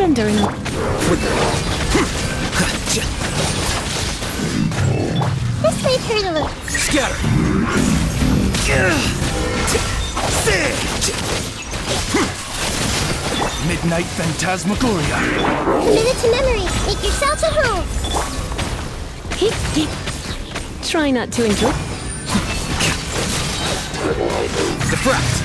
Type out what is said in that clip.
lavender in a... This may hurt a little. Scatter! Midnight Phantasmagoria. Minute to memory. Make yourself at home. Try not to enjoy. Diffract!